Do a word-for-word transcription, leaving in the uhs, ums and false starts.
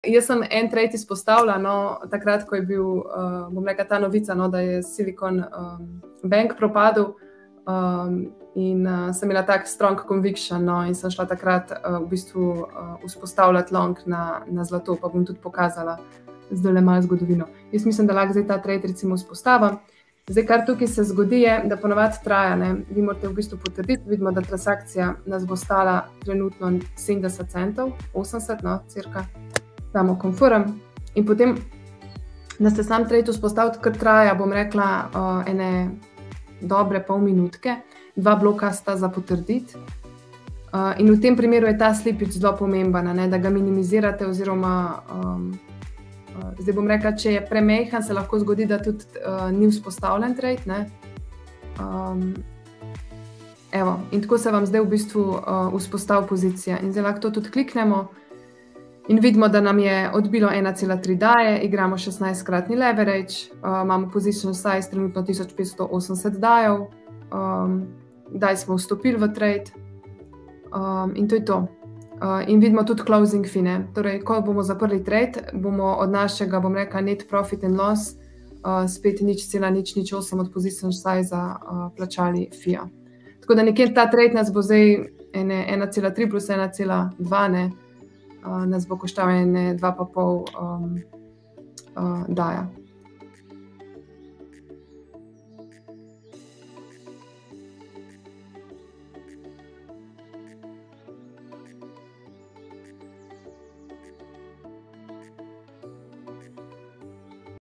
Jaz sem en trade izpostavila, no, takrat, ko je bil, uh, bom rekla, ta novica, no, da je Silicon um, Bank propadel, um, in uh, sem imela tak strong conviction, no, in sem šla takrat uh, v bistvu uh, vzpostavljati long na, na zlato, pa bom tudi pokazala zdajle malo zgodovino. Jaz mislim, da lahko zdaj ta trade recimo vzpostavim. Zdaj, kar tukaj se zgodi je, da ponovadi traja, ne, vi morate v bistvu potrditi, vidimo, da transakcija nas bo stala trenutno sedemdeset centov, osemdeset, no, cirka. Damo confirm in potem, da ste sam trade vzpostaviti, kar traja, bom rekla, uh, ene dobre pol minutke, dva bloka sta za potrditi. Uh, in v tem primeru je ta slippage zelo pomemben, ne, da ga minimizirate oziroma, um, uh, zdaj bom rekla, če je premejhan, se lahko zgodi, da tudi uh, ni vzpostavljen trade, ne. Um, evo, in tako se vam zdaj v bistvu uh, vzpostavi pozicija. In zdaj lahko to tudi kliknemo. In vidimo, da nam je odbilo ena cela tri daje, igramo šestnajstkratni leverage, uh, imamo position size trenutno tisoč petsto osemdeset dajev, um, daj smo vstopili v trade um, in to je to. Uh, in vidimo tudi closing fee, ne. Torej, ko bomo zaprli trade, bomo od našega, bom rekla, net profit and loss uh, spet nič cela nič nič osem od position size uh, plačali fee-a. Tako da nekje ta trade nas bo zdaj ena cela tri plus ena cela dva, ne. Uh, nas bo koštal ene dva pa pol um, uh, daja.